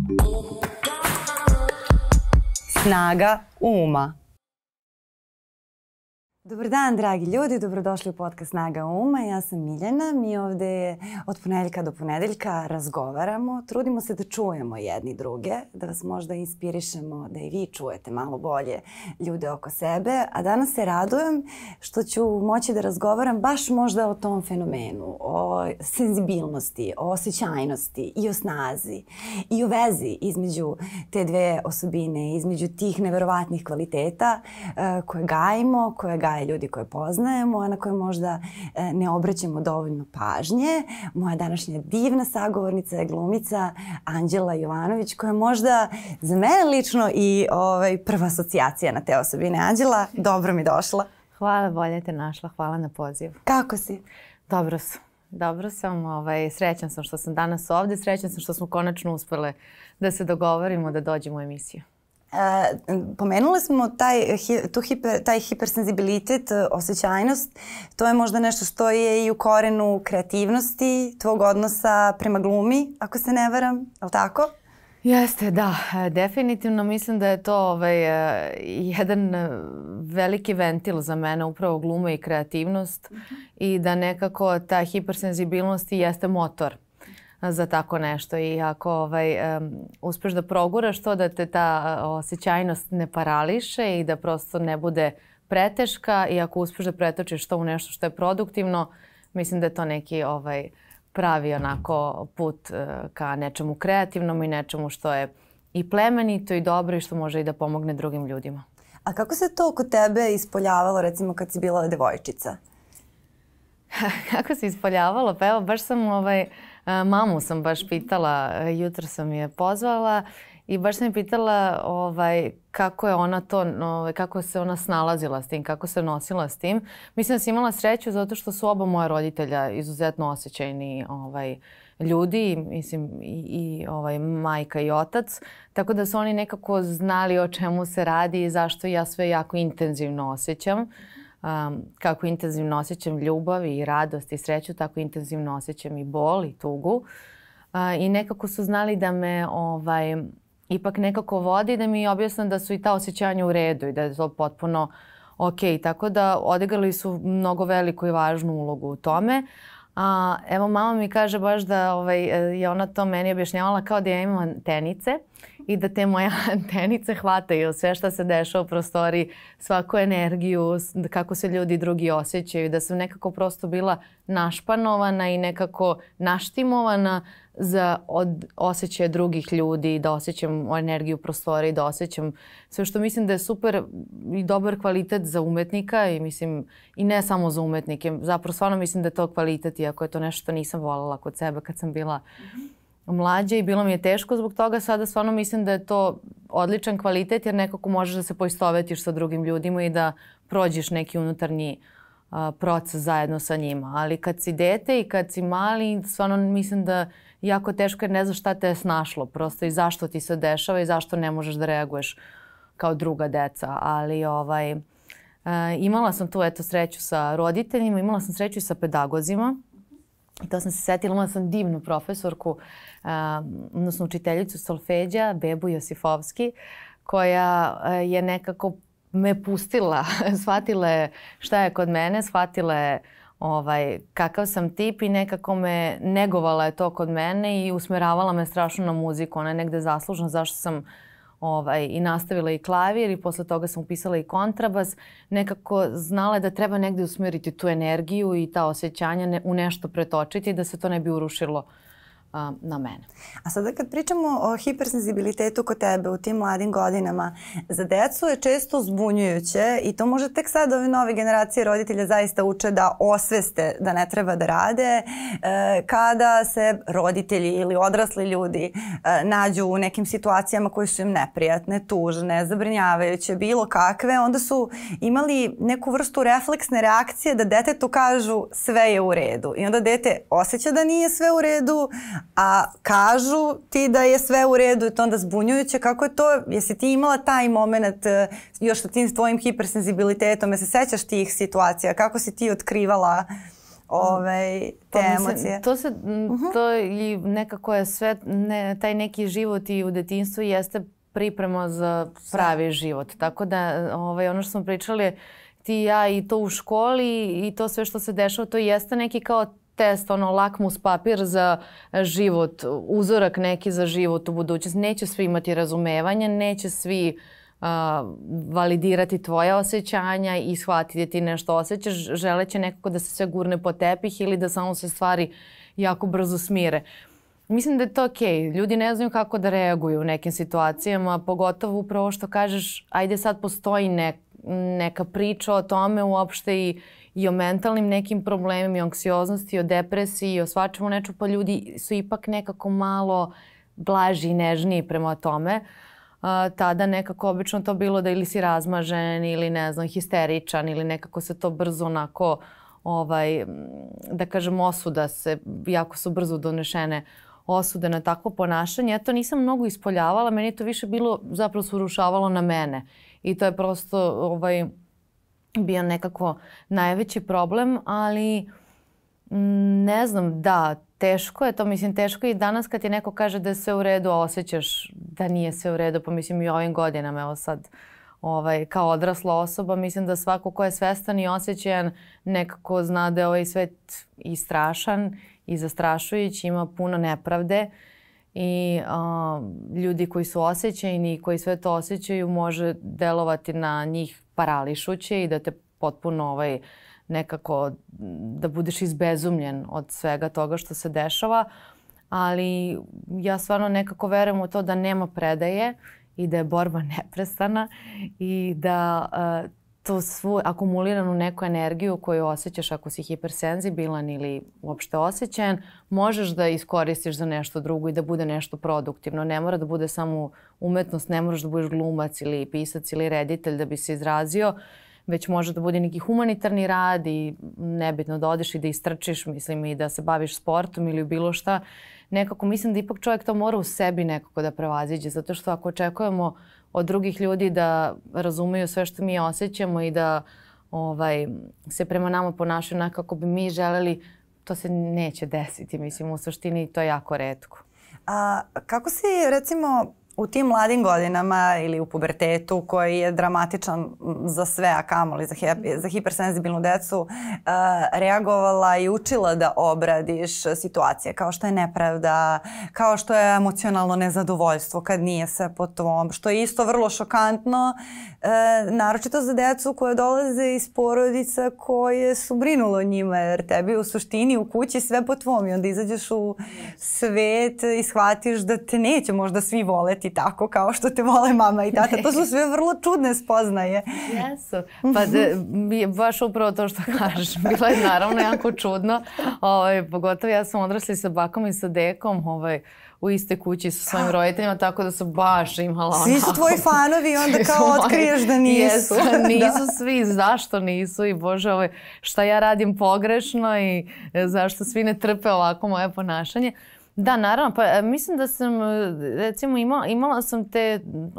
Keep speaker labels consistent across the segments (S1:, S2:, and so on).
S1: Snaga uma. Dobar dan, dragi ljudi, dobrodošli u podcast Snaga uma. Ja sam Miljana. Mi ovde od ponedeljka do ponedeljka razgovaramo, trudimo se da čujemo jedni druge, da vas možda inspirišemo da i vi čujete malo bolje ljude oko sebe. A danas se radujem što ću moći da razgovaram baš možda o tom fenomenu, o senzibilnosti, o osjećajnosti i o snazi i o vezi između te dve osobine, između tih neverovatnih kvaliteta koje gajimo, koje gajimo ljudi koje poznajemo, a na koje možda ne obraćamo dovoljno pažnje. Moja današnja divna sagovornica je glumica Anđela Jovanović, koja je možda za mene lično i prva asocijacija na te osobine. Anđela, dobro mi došla.
S2: Hvala, bolje te našla. Hvala na pozivu.
S1: Kako si?
S2: Dobro sam. Dobro sam. Srećan sam što sam danas ovdje. Srećan sam što smo konačno uspjele da se dogovorimo da dođemo u emisiju.
S1: Pomenuli smo taj hipersenzibilitet, osjećajnost. To je možda nešto što je i u korenu kreativnosti, tvog odnosa prema glumi, ako se ne varam, je li tako?
S2: Jeste, da. Definitivno mislim da je to jedan veliki ventil za mene, upravo gluma i kreativnost i da nekako ta hipersenzibilnost jeste motor za tako nešto i ako uspeš da proguraš to da te ta osjećajnost ne parališe i da prosto ne bude preteška i ako uspeš da pretočiš to u nešto što je produktivno, mislim da je to neki pravi onako put ka nečemu kreativnom i nečemu što je i plemenito i dobro i što može i da pomogne drugim ljudima.
S1: A kako se to kod tebe ispoljavalo recimo kad si bila devojčica?
S2: Kako se ispoljavalo? Pa evo baš sam mamu sam baš pitala, jutro sam je pozvala i baš sam je pitala kako je ona to, kako se ona snalazila s tim, kako se nosila s tim. Mislim da sam imala sreću zato što su oba moja roditelja izuzetno osjećajni ljudi, mislim i majka i otac, tako da su oni nekako znali o čemu se radi i zašto ja sve jako intenzivno osjećam. Kako intenzivno osjećam ljubav i radost i sreću, tako intenzivno osjećam i bol i tugu. I nekako su znali da me ipak nekako vodi, da mi objasne da su i ta osjećanja u redu i da je to potpuno ok. Tako da odigrali su mnogo veliku i važnu ulogu u tome. Evo mama mi kaže baš da je ona to meni objašnjavala kao da ja imam antenice i da te moje antenice hvataju sve što se dešava u prostoriji, svaku energiju, kako se ljudi drugi osjećaju, da sam nekako prosto bila našpanovana i nekako naštimovana za osjećaje drugih ljudi, da osjećam energiju u prostoriji, da osjećam sve što mislim da je super i dobar kvalitet za umetnika i mislim i ne samo za umetnike. Zapravo stvarno mislim da je to kvalitet, iako je to nešto što nisam voljela kod sebe kad sam bila mlađa i bilo mi je teško zbog toga. Sada stvarno mislim da je to odličan kvalitet jer nekako možeš da se poistovetiš sa drugim ljudima i da prođeš neki unutarnji proces zajedno sa njima. Ali kad si dete i kad si mali, stvarno mislim da jako teško jer ne znaš šta te je snašlo prosto i zašto ti se dešava i zašto ne možeš da reaguješ kao druga deca. Ali imala sam tu sreću sa roditeljima, imala sam sreću i sa pedagozima. I to sam se setila, imala sam divnu profesorku, odnosno učiteljicu solfeđa, Bebu Josifovski, koja je nekako me pustila, shvatila je šta je kod mene, shvatila je kakav sam tip i nekako me negovala je to kod mene i usmeravala me strašno na muziku. Ona je negde zaslužna zašto sam i nastavila i klavir i posle toga sam upisala i kontrabas. Nekako znala je da treba negde usmjeriti tu energiju i ta osjećanja u nešto pretočiti da se to ne bi urušilo na mene.
S1: A sada kad pričamo o hipersenzibilitetu kod tebe u tim mladim godinama, za decu je često zbunjujuće i to može tek sad ove nove generacije roditelja zaista uče da osveste da ne treba da rade. Kada se roditelji ili odrasli ljudi nađu u nekim situacijama koje su im neprijatne, tužne, zabrinjavajuće, bilo kakve, onda su imali neku vrstu refleksne reakcije da detetu kažu sve je u redu. I onda dete osjeća da nije sve u redu, a kažu ti da je sve u redu i to onda zbunjujuće. Kako je to? Jesi ti imala taj moment još sa tim tvojim hipersenzibilitetom? Se sećaš tih situacija? Kako si ti otkrivala te emocije.
S2: To i nekako je sve, taj neki život i u detinjstvu jeste priprema za pravi život. Tako da ono što smo pričali, ti i ja i to u školi i to sve što se dešava, to jeste neki kao test, lakmus papir za život, uzorak neki za život u budućnosti. Neće svi imati razumevanja, neće svi validirati tvoje osjećanja i shvatiti da ti nešto osjećaš, želeće nekako da se sve gurne po tepih ili da samo se stvari jako brzo smire. Mislim da je to okej. Ljudi ne znaju kako da reaguju u nekim situacijama, pogotovo upravo što kažeš, ajde sad postoji neka priča o tome uopšte i o mentalnim nekim problemima, i o anksioznosti, i o depresiji, i o svačemu nečemu, pa ljudi su ipak nekako malo blaži i nežniji prema tome. Tada nekako obično to bilo da ili si razmažen ili ne znam, histeričan ili nekako se to brzo onako, da kažem, osuda se, jako su brzo donešene osude na takvo ponašanje. Ja to nisam mnogo ispoljavala, meni je to više bilo, zapravo se urušavalo na mene. I to je prosto bio nekako najveći problem, ali ne znam, da, teško je to. Mislim, teško je i danas kad ti neko kaže da je sve u redu, a osjećaš da nije sve u redu. Pa mislim i ovim godinama, evo sad, kao odrasla osoba, mislim da svako ko je svestan i osjećajan nekako zna da je ovaj svet i strašan i zastrašujući, ima puno nepravde i ljudi koji su osjećajni i koji sve to osjećaju može delovati na njih parališuće i da te potpuno nekako da budeš izbezumljen od svega toga što se dešava. Ali ja stvarno nekako verujem u to da nema predaje i da je borba neprestana i da to svu akumuliranu neku energiju koju osjećaš ako si hipersenzibilan ili uopšte osjećajan, možeš da iskoristiš za nešto drugo i da bude nešto produktivno. Ne mora da bude samo umetnost, ne moraš da budeš glumac ili pisac ili reditelj da bi se izrazio, već može da bude neki humanitarni rad i nebitno da odeš i da istrčiš, mislim, i da se baviš sportom ili bilo šta. Nekako mislim da ipak čovjek to mora u sebi nekako da prevaziđe, zato što ako očekujemo od drugih ljudi da razumeju sve što mi osjećamo i da se prema nama ponašaju onako kako bi mi želeli, to se neće desiti. Mislim, u suštini to je jako retko.
S1: A kako si, recimo, u tim mladim godinama ili u pubertetu koji je dramatičan za sve, a kamoli za hipersenzibilnu decu, reagovala i učila da obradiš situacije kao što je nepravda, kao što je emocionalno nezadovoljstvo kad nije sve po tvom, što je isto vrlo šokantno, naročito za decu koje dolaze iz porodica koje su brinulo o njima, jer tebi u suštini u kući sve po tvom i onda izađeš u svet i shvatiš da te neće možda svi voleti tako kao što te vole mama i tata. To su sve vrlo čudne spoznaje.
S2: Jesu. Pa baš upravo to što kažeš. Bilo je naravno jako čudno. Pogotovo ja sam odrasla sa bakom i sa dekom u iste kući sa svojim roditeljima, tako da sam baš imala onako...
S1: Svi su tvoji fanovi i onda kao otkriješ da nisu.
S2: Nisu svi. Zašto nisu? I Bože, šta ja radim pogrešno i zašto svi ne trpe ovako moje ponašanje. Da, naravno, pa mislim da sam, recimo, imala sam te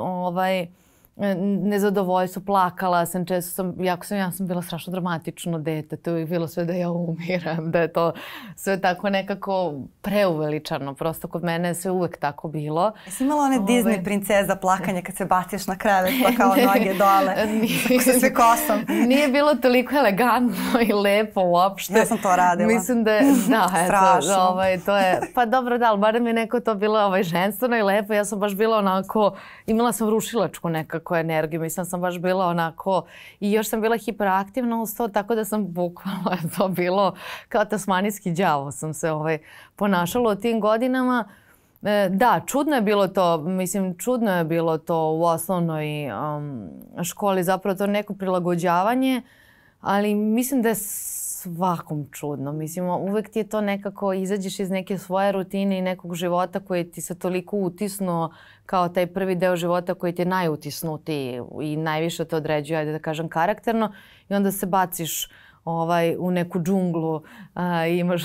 S2: nezadovoljstvo, plakala sam, često ja sam bila strašno dramatično dete, to je bilo sve da ja umiram, da je to sve tako nekako preuveličano, prosto kod mene je sve uvek tako bilo.
S1: Jesi imala one Disney princeza plakanje kad se baciš na krevet pa kao noge dole, sa sve kosom?
S2: Nije bilo toliko elegantno i lepo uopšte.
S1: Ja sam to radila.
S2: Mislim da
S1: strašno.
S2: To je, pa dobro da, ali barem je neko to bilo ženstveno i lepo, ja sam baš bila onako, imala sam rušilačku nekako energiju, mislim sam baš bila onako i još sam bila hiperaktivna uz to, tako da sam bukvalno to bilo kao tasmanijski đavo sam se ponašala u tim godinama. Da, čudno je bilo to, mislim čudno je bilo to u osnovnoj školi, zapravo to neko prilagođavanje, ali mislim da je svakom čudno. Mislim, uvek ti je to nekako, izađeš iz neke svoje rutine i nekog života koji ti se toliko utisnuo kao taj prvi deo života koji ti je najutisnutiji i najviše te određuje, ajde da kažem, karakterno i onda se baciš u neku džunglu, imaš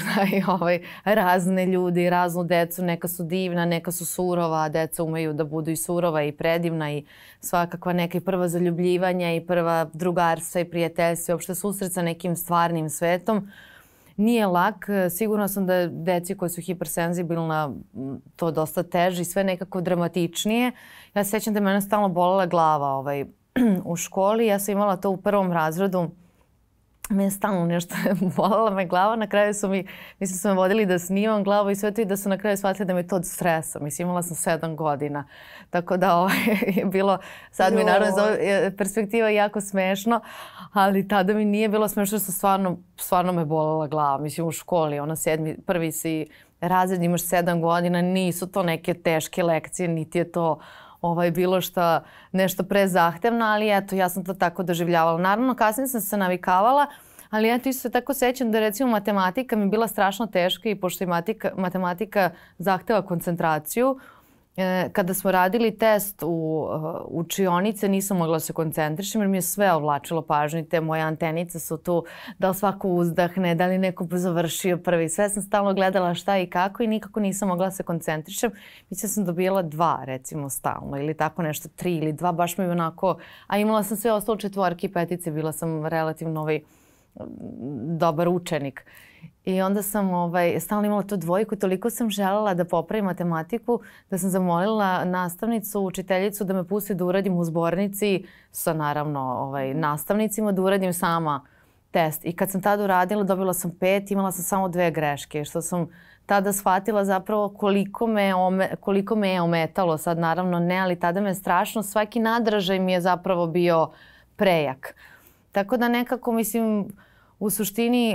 S2: razne ljudi i raznu decu, neka su divna, neka su surova, deca umeju da budu i surova i predivna i svakakva neka i prva zaljubljivanja i prva drugarstva i prijateljstva i uopšte susret sa nekim stvarnim svetom. nije lak. Sigurno sam da deci koji su hipersenzibilna to dosta teže i sve nekako dramatičnije. Ja se sjećam da je mene stalno bolela glava u školi. Ja sam imala to u 1. razredu. Mene stalno nešto bolela me glava. Na kraju su me vodili da snimam glavu i sve to i da su na kraju shvatili da mi je to od stresa. Mislim, imala sam 7 godina. Tako da je bilo, sad mi naravno perspektiva jako smešno, ali tada mi nije bilo smešno što stvarno me bolela glava. Mislim, u školi, 1. si razred, imaš 7 godina, nisu to neke teške lekcije, niti je to bilo nešto prezahtevno, ali eto, ja sam to tako doživljavala. Naravno, kasnije sam se navikavala, ali eto, isto se tako sećam da recimo matematika mi je bila strašno teška i pošto je matematika zahteva koncentraciju, kada smo radili test u učionice nisam mogla da se koncentrišem jer mi je sve odvlačilo pažnju. Te moje antenice su tu, da li svako uzdahne, da li neko završio prvi. Sve sam stalno gledala šta i kako i nikako nisam mogla da se koncentrišem. Mislim da sam dobijala 2 recimo stalno ili tako nešto, 3 ili 2, baš mi je onako, a imala sam sve ostalo 4 i 5, bila sam relativno dobar učenik. I onda sam stalno imala tu 2, toliko sam želela da popravim matematiku da sam zamolila nastavnicu, učiteljicu da me pusti da uradim u zbornici sa naravno nastavnicima, da uradim sama test. I kad sam tada uradila, dobila sam 5, imala sam samo 2 greške, što sam tada shvatila zapravo koliko me je ometalo. Sad naravno ne, ali tada me strašno, svaki nadražaj mi je zapravo bio prejak. Tako da nekako mislim, u suštini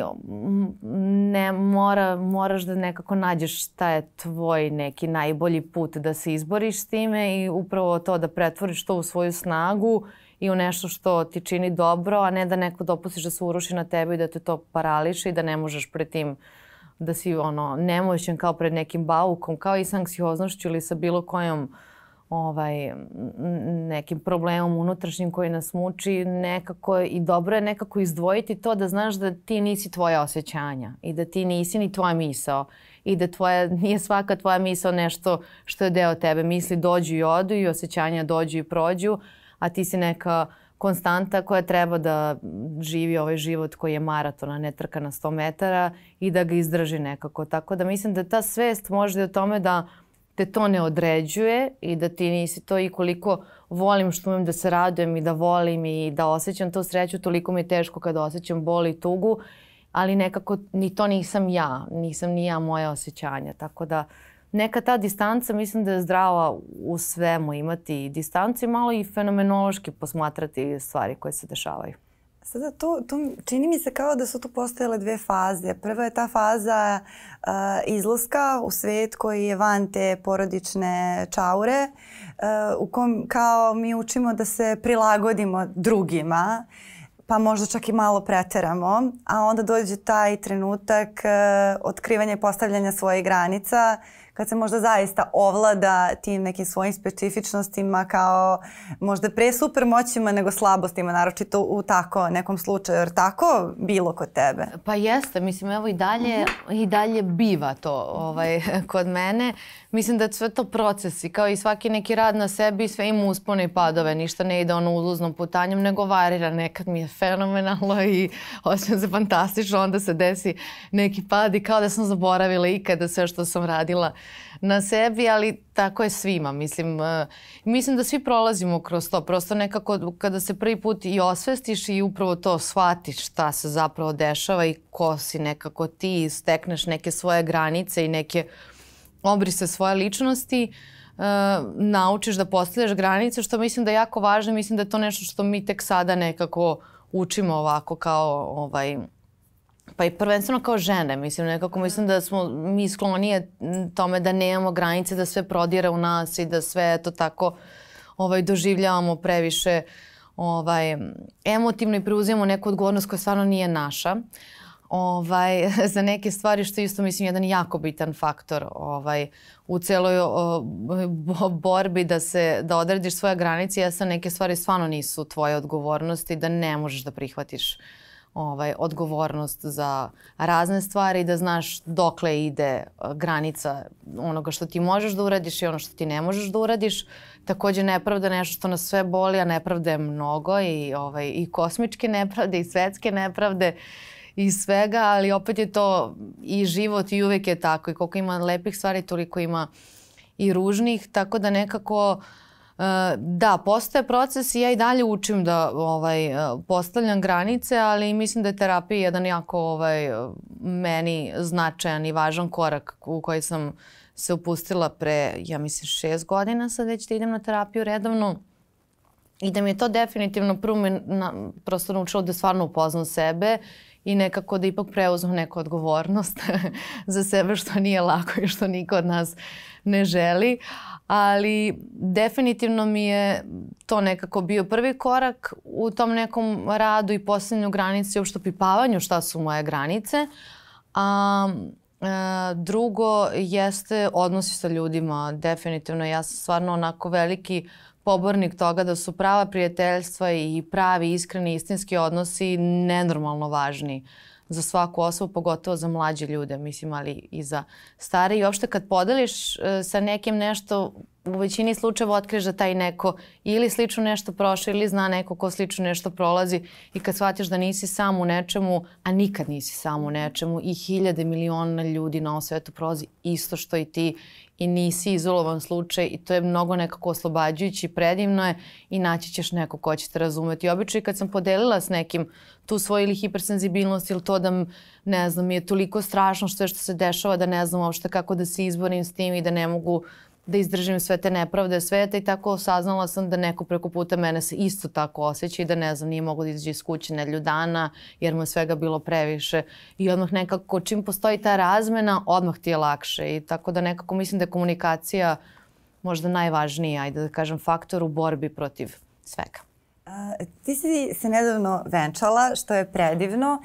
S2: moraš da nekako nađeš šta je tvoj neki najbolji put da se izboriš s time i upravo to da pretvoriš to u svoju snagu i u nešto što ti čini dobro, a ne da neko dopustiš da se uruši na tebe i da te to parališe i da ne možeš pred tim da si nemoćan kao pred nekim baukom, kao i sa anksioznošću ili sa bilo kojom nekim problemom unutrašnjim koji nas muči, nekako i dobro je nekako izdvojiti to da znaš da ti nisi tvoja osjećanja i da ti nisi ni tvoja misao i da nije svaka tvoja misao nešto što je deo tebe. Misli dođu i odu i osjećanja dođu i prođu, a ti si neka konstanta koja treba da živi ovaj život koji je maraton, a ne trka na 100 metara i da ga izdrži nekako. Tako da mislim da ta svest može da o tome da te to ne određuje i da ti nisi to i koliko volim što umem da se radujem i da volim i da osjećam tu sreću, toliko mi je teško kada osjećam bol i tugu, ali nekako ni to nisam ni ja moje osjećanja. Tako da neka ta distanca mislim da je zdrava u svemu, imati distancu i malo i fenomenološki posmatrati stvari koje se dešavaju.
S1: Sada to čini mi se kao da su tu postojale 2 faze. Prva je ta faza izlaska u svet koji je van te porodične čaure u kom kao mi učimo da se prilagodimo drugima, pa možda čak i malo preteramo, a onda dođe taj trenutak otkrivanja i postavljanja svojih granica kad se možda zaista ovlada tim nekim svojim specifičnostima kao možda pre supermoćima nego slabostima, naročito u tako nekom slučaju. Jer tako bilo kod tebe?
S2: Pa jeste, mislim evo i dalje biva to kod mene. Mislim da je sve to procesi, kao i svaki neki rad na sebi, sve ima uspone i padove, ništa ne ide uzlaznom putanjem, nego varira. Nekad mi je fenomenalno i osjećam se fantastično, onda se desi neki pad i kao da sam zaboravila ikada sve što sam radila na sebi, ali tako je svima. Mislim da svi prolazimo kroz to. Prosto nekako kada se prvi put i osvestiš i upravo to shvatiš šta se zapravo dešava i ko si nekako ti, stekneš neke svoje granice i neke obrise svoje ličnosti, naučiš da postavljaš granice, što mislim da je jako važno. Mislim da je to nešto što mi tek sada nekako učimo ovako kao pa i prvenstveno kao žene. Mislim da smo mi sklonije tome da nemamo granice, da sve prodire u nas i da sve to tako doživljavamo previše emotivno i preuzimamo neku odgovornost koja stvarno nije naša. Za neke stvari što isto mislim jedan jako bitan faktor u celoj borbi da odrediš svoje granice, jeste neke stvari stvarno nisu tvoje odgovornosti, da ne možeš da prihvatiš odgovornost za razne stvari i da znaš dokle ide granica onoga što ti možeš da uradiš i ono što ti ne možeš da uradiš. Također nepravda je nešto što nas sve boli, a nepravda je mnogo i kosmičke nepravde i svetske nepravde. i svega, ali opet je to i život i uvek je tako. I koliko ima lepih stvari, toliko ima i ružnih, tako da nekako da, postoje proces i ja i dalje učim da postavljam granice, ali mislim da je terapija jedan jako meni značajan i važan korak u koji sam se upustila pre, ja mislim, 6 godina sad već da idem na terapiju redovno. I da mi je to definitivno prvo me prosto naučilo da stvarno upoznam sebe i nekako da ipak preuzmem neku odgovornost za sebe, što nije lako i što niko od nas ne želi. Ali definitivno mi je to nekako bio prvi korak u tom nekom radu i postavljanju granice i uopšte pipavanju šta su moje granice. A drugo jeste odnosi sa ljudima. Definitivno ja sam stvarno onako veliki pobornik toga da su prava prijateljstva i pravi, iskreni, istinski odnosi nenormalno važni za svaku osobu, pogotovo za mlađe ljude, mislim, ali i za stare. I uopšte kad podeliš sa nekim nešto, u većini slučajeva otkriješ da taj neko ili slično nešto prošao ili zna neko ko slično nešto prolazi i kad shvatiš da nisi sam u nečemu, a nikad nisi sam u nečemu i hiljade miliona ljudi na ovom svetu prolazi isto što i ti i nisi izolovan slučaj i to je mnogo nekako oslobađajući, predivno je i naći ćeš neko ko će te razumeti. I obično kad sam podelila s nekim tu svoju ili hipersenzibilnost ili to da ne znam, mi je toliko strašno što se dešava da ne znam uopšte kako da se izborim s tim i da ne mogu da izdržim sve te nepravde sveta i tako saznala sam da neko preko puta mene se isto tako osjeća i da ne znam, nije mogo da izađe iz kuće nedelju dana jer mu je svega bilo previše i odmah nekako čim postoji ta razmena odmah ti je lakše i tako da nekako mislim da je komunikacija možda najvažniji, ajde da kažem, faktor u borbi protiv svega.
S1: Ti si se nedavno venčala, što je predivno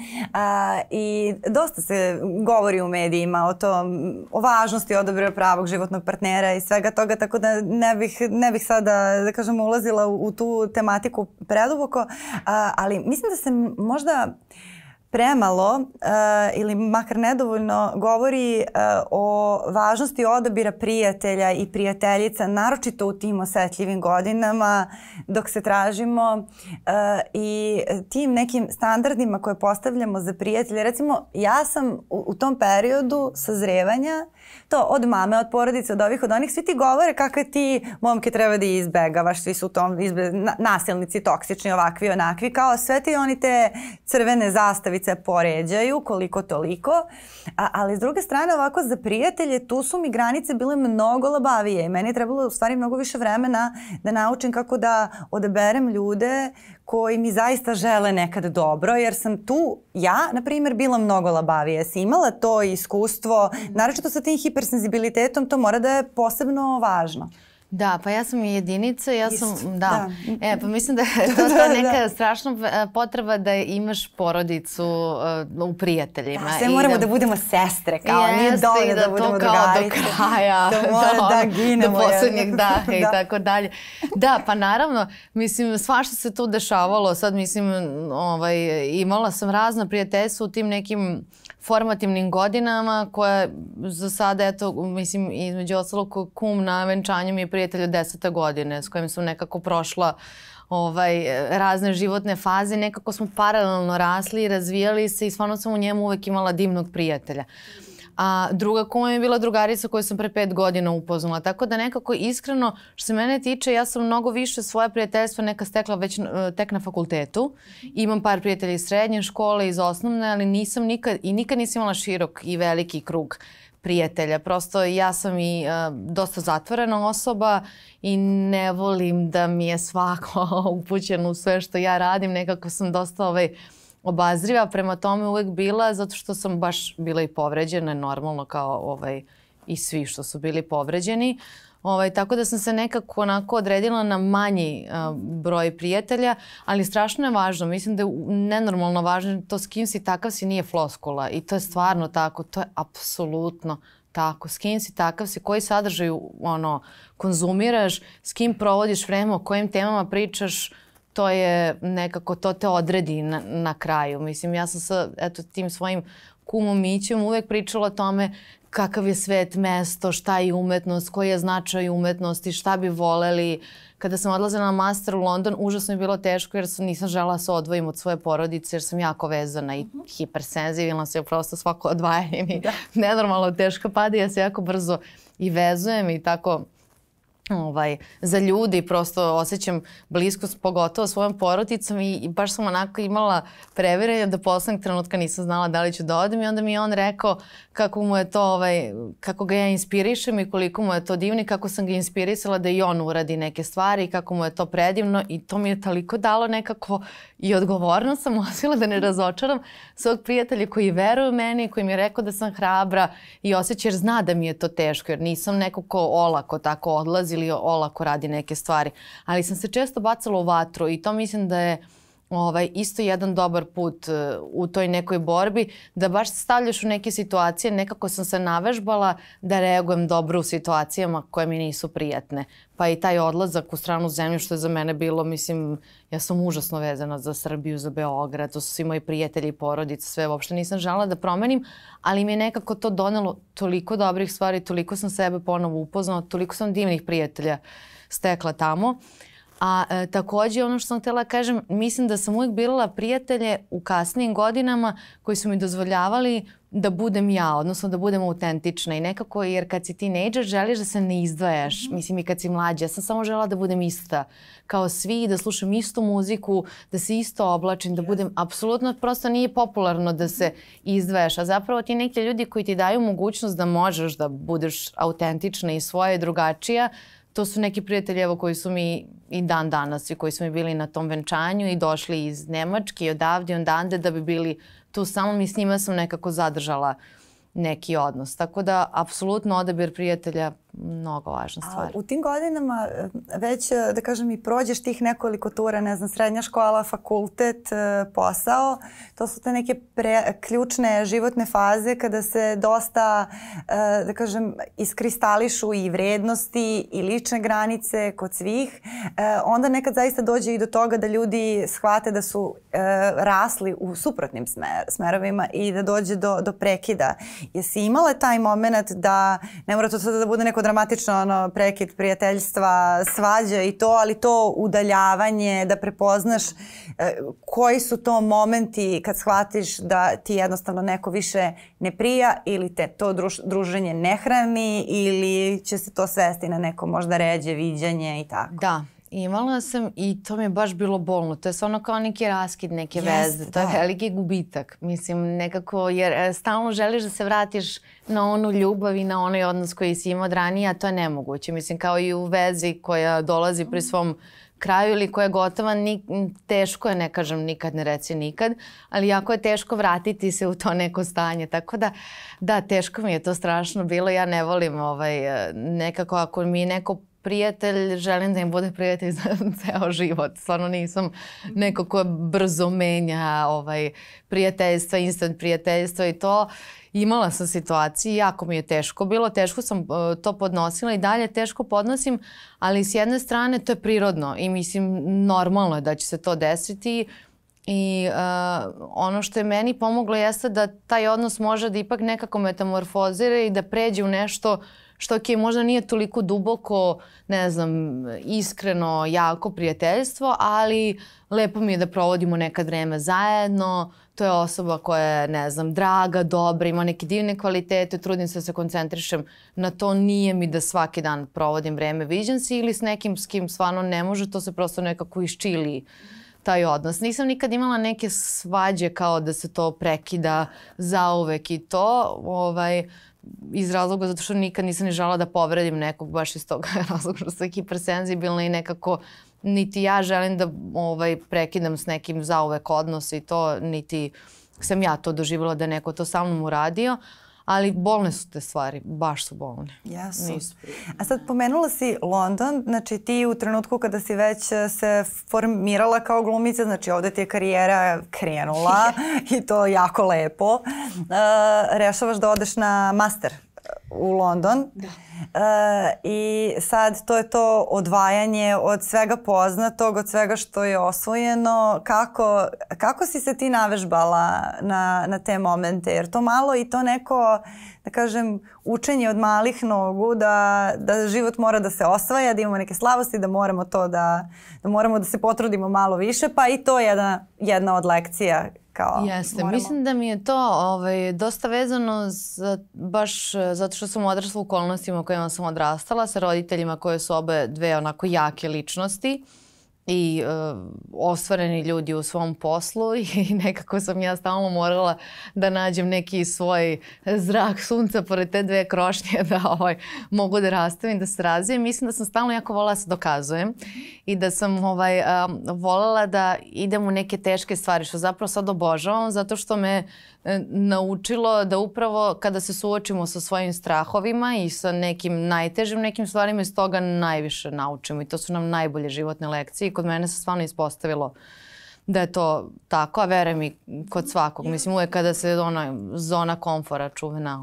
S1: i dosta se govori u medijima o važnosti odabira pravog životnog partnera i svega toga, tako da ne bih sada, da kažem, ulazila u tu tematiku preduboko, ali mislim da se možda premalo ili makar nedovoljno govori o važnosti odabira prijatelja i prijateljica, naročito u tim osetljivim godinama dok se tražimo i tim nekim standardima koje postavljamo za prijatelje. Recimo, ja sam u tom periodu sazrevanja, to od mame, od porodice, od ovih, od onih, svi ti govore kakve ti momke treba da izbegavaš, svi su u tom nasilnici, toksični, ovakvi, onakvi, kao sve ti oni te crvene zastavice poređaju koliko toliko, ali s druge strane ovako za prijatelje tu su mi granice bile mnogo labavije i meni je trebalo u stvari mnogo više vremena da naučim kako da odaberem ljude koji mi zaista žele nekad dobro, jer sam tu, ja, na primjer, bila mnogo labavije. Si imala to iskustvo, naročito sa tim hipersenzibilitetom, to mora da je posebno važno.
S2: Da, pa ja sam i jedinica, da. Pa mislim da je to neka strašna potreba da imaš porodicu u prijateljima.
S1: Da, sve moramo da budemo sestre, kao nije dovoljno da budemo drugarice.
S2: Do kraja,
S1: da mora da ginemo.
S2: Do poslednjeg daha i tako dalje. Da, pa naravno, mislim, svašta se tu dešavalo. Sad, mislim, imala sam razna prijateljstva u tim nekim formativnim godinama koje za sada, eto, mislim, između ostalog kum na venčanju mi je prijatelj od 10. godine s kojim sam nekako prošla razne životne faze. Nekako smo paralelno rasli i razvijali se i stvarno sam u njemu uvek imala divnog prijatelja. A druga kuma je bila drugarica koju sam pre 5 godina upoznala. Tako da nekako iskreno, što se mene tiče, ja sam mnogo više svoje prijateljstva neka stekla već tek na fakultetu. Imam par prijatelja iz srednje škole, iz osnovne, ali nikad nisam imala širok i veliki krug prijatelja. Prosto ja sam i dosta zatvorena osoba i ne volim da mi je svako upućen u sve što ja radim. Nekako sam dosta obazriva prema tome uvek bila, zato što sam baš bila i povređena, normalno kao i svi što su bili povređeni. Tako da sam se nekako onako odredila na manji broj prijatelja, ali strašno je važno. Mislim da je nenormalno važno to s kim si takav si nije floskula i to je stvarno tako, to je apsolutno tako. S kim si takav si, koji sadržaj konzumiraš, s kim provodiš vreme, o kojim temama pričaš, to je nekako, to te odredi na kraju. Mislim, ja sam sa tim svojim kumom Mićem uvek pričala o tome kakav je svet, mesto, šta je umetnost, koji je značaj umetnosti, šta bi voleli. Kada sam odlazila na master u London, užasno je bilo teško jer nisam žela da se odvojim od svoje porodice jer sam jako vezana i hipersenzibilna sam, prosto svako odvajanje mi nenormalno teško pada i ja se jako brzo i vezujem i tako za ljudi, prosto osjećam bliskost pogotovo svojom porodicom i baš sam onako imala previranje da poslednjeg trenutka nisam znala da li ću da odem i onda mi je on rekao kako mu je to, kako ga ja inspirišem i koliko mu je to divno i kako sam ga inspirisala da i on uradi neke stvari i kako mu je to predivno i to mi je toliko dalo nekako i odgovorno sam osjetila da ne razočaram svog prijatelja koji veruje u meni, koji mi je rekao da sam hrabra i osjeća jer zna da mi je to teško jer nisam neko ko olako tako odlazi ili olako radi neke stvari. Ali sam se često bacala u vatru i to mislim da je isto jedan dobar put u toj nekoj borbi, da baš se stavljaš u neke situacije, nekako sam se navežbala da reagujem dobro u situacijama koje mi nisu prijatne. Pa i taj odlazak u stranu zemlju što je za mene bilo, mislim, ja sam užasno vezana za Srbiju, za Beograd, to su svi moji prijatelji i porodice, sve uopšte nisam želela da promenim, ali mi je nekako to donelo toliko dobrih stvari, toliko sam sebe ponovo upoznala, toliko sam divnih prijatelja stekla tamo. A takođe ono što sam htjela kažem, mislim da sam uvijek birala prijatelje u kasnijim godinama koji su mi dozvoljavali da budem ja, odnosno da budem autentična i nekako jer kad si tinejdžer želiš da se ne izdvajaš, mislim i kad si mlađa, ja sam samo želela da budem ista kao svi, da slušam istu muziku, da se isto oblačim, da budem apsolutno, prosto nije popularno da se izdvajaš, a zapravo ti neki ljudi koji ti daju mogućnost da možeš da budeš autentična i svoja i drugačija, to su neki prijatelji evo koji su mi i dan danas i koji su mi bili na tom venčanju i došli iz Nemačke i odavde i ondande da bi bili tu samo mi s njima sam nekako zadržala neki odnos. Tako da, apsolutno odabir prijatelja mnogo važna stvar.
S1: A u tim godinama već, da kažem, i prođeš tih nekoliko tura, ne znam, srednja škola, fakultet, posao. To su te neke ključne životne faze kada se dosta, da kažem, iskristališu i vrednosti i lične granice kod svih. Onda nekad zaista dođe i do toga da ljudi shvate da su rasli u suprotnim smerovima i da dođe do prekida. Jesi imala taj moment da, ne mora to sada da bude neko dramatično prekid prijateljstva, svađa i to, ali to udaljavanje, da prepoznaš koji su to momenti kad shvatiš da ti jednostavno neko više ne prija ili te to druženje ne hrani ili će se to svesti na neko možda ređe viđanje i tako.
S2: Da. Imala sam i to mi je baš bilo bolno. To je ono kao neki raskid neke veze. To je veliki gubitak. Mislim, nekako, jer stalno želiš da se vratiš na onu ljubav i na onaj odnos koji si imao od ranije, a to je nemoguće. Mislim, kao i u vezi koja dolazi pri svom kraju ili koja je gotova, teško je, ne kažem nikad, ne reci nikad, ali jako je teško vratiti se u to neko stanje. Tako da, teško mi je to strašno bilo. Ja ne volim nekako, ako mi je neko prijatelj, želim da im bude prijatelj za ceo život. Stvarno nisam neko ko brzo menja prijateljstva, instant prijateljstva i to. Imala sam situacije, jako mi je teško bilo, teško sam to podnosila i dalje teško podnosim, ali s jedne strane to je prirodno i mislim normalno je da će se to desiti i ono što je meni pomoglo jeste da taj odnos može da ipak nekako metamorfozira i da pređe u nešto što možda nije toliko duboko, ne znam, iskreno, jako prijateljstvo, ali lepo mi je da provodimo nekad vreme zajedno. To je osoba koja je, ne znam, draga, dobra, ima neke divne kvalitete, trudim se da se koncentrišem na to. Nije mi da svaki dan provodim vreme viđen si ili s nekim s kim stvarno ne može, to se prosto nekako iščili taj odnos. Nisam nikad imala neke svađe kao da se to prekida zauvek i to, iz razloga zato što nikad nisam ni žela da povredim nekog baš iz toga razloga što sam hipersenzibilna i nekako niti ja želim da prekidam s nekim zauvek odnos i to, niti sam ja to doživjela da neko to sa mnom uradio, ali bolne su te stvari, baš su bolne.
S1: Jesu. A sad pomenula si London, znači ti u trenutku kada si već se formirala kao glumica, znači ovdje ti je karijera krenula i to jako lepo, rešavaš da odeš na master u London. I sad to je to odvajanje od svega poznatog, od svega što je osvojeno. Kako si se ti navežbala na te momente? Jer to malo i to neko, da kažem, učenje od malih nogu, da život mora da se osvaja, da imamo neke slavosti, da moramo to da moramo da se potrudimo malo više, pa i to je jedna od lekcija.
S2: Jeste, mislim da mi je to dosta vezano baš zato što sam odrasla u okolnostima u kojima sam odrastala sa roditeljima koje su obe dve onako jake ličnosti i ostvareni ljudi u svom poslu i nekako sam ja stalno morala da nađem neki svoj zrak sunca pored te dve krošnje da mogu da rastavim, da se razvijem. Mislim da sam stalno jako voljela da se dokazujem i da sam voljela da idem u neke teške stvari, što zapravo sad obožavam zato što me naučilo da upravo kada se suočimo sa svojim strahovima i sa nekim najtežim nekim stvarima iz toga najviše naučimo i to su nam najbolje životne lekcije i kod mene se stvarno ispostavilo da je to tako, a verujem i kod svakog. Mislim uvek kada se zona komfora čuvena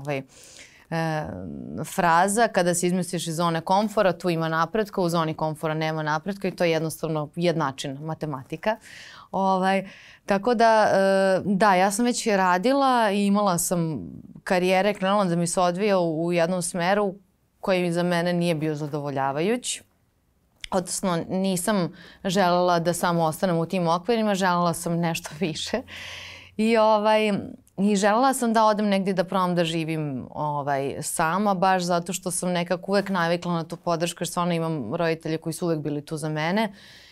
S2: fraza, kada se izmestiš iz zone komfora tu ima napretka, u zoni komfora nema napretka i to je jednostavno jednačina, matematika. Tako da, ja sam već radila i imala sam karijere, krenula da mi se odvija u jednom smeru koji za mene nije bio zadovoljavajuć. Odnosno, nisam želela da samo ostanem u tim okvirima, želela sam nešto više. I želela sam da odem negdje da probam da živim sama, baš zato što sam nekako uvek navikla na tu podršku, jer stvarno imam roditelje koji su uvek bili tu za mene.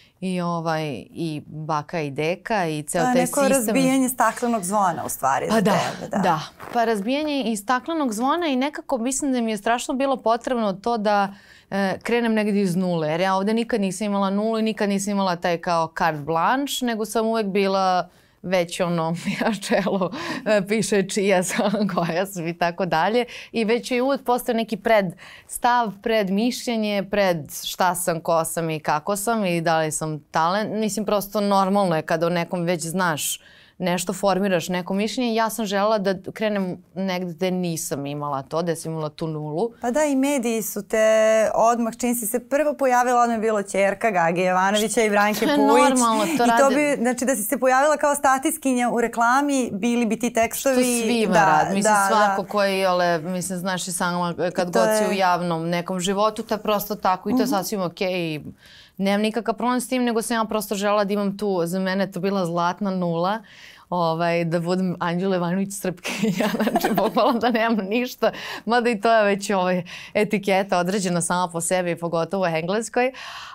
S2: I baka i deka i ceo taj sistem.
S1: To je neko razbijanje staklenog zvona u stvari.
S2: Pa da. Pa razbijanje i staklenog zvona i nekako mislim da mi je strašno bilo potrebno to da krenem negdje iz nule. Jer ja ovdje nikad nisam imala nulu i nikad nisam imala taj kao carte blanche, nego sam uvek bila već na čelu piše čija sam, koja sam i tako dalje. I već je uvijek postoje neki predstav, predmišljenje, pred šta sam, ko sam i kako sam i da li sam talent. Mislim, prosto normalno je kada o nekom već znaš nešto, formiraš neko mišljenje. Ja sam želela da krenem negdje gde nisam imala to, gde sam imala tu nulu.
S1: Pa da, i mediji su te odmah, čim si se prvo pojavila, odmah je bilo ćerka Gage Jovanovića i Branke Pujić.
S2: To je normalno, to radi.
S1: I to bi, znači da si se pojavila kao statistkinja u reklami, bili bi ti tekstovi.
S2: Što svima radi. Mislim, svako koji, mislim, znaš i sama kad god si u javnom nekom životu, to je prosto tako i to je sasvim okej. Nemam nikakav problem s tim, nego sam ja prosto želela da imam tu, za mene to bila zlatna nula, da budem Anđela Ivanović Srpkinja, znači bukvalno da nemam ništa, mada i to je već etiketa određena sama po sebi, pogotovo u engleskoj,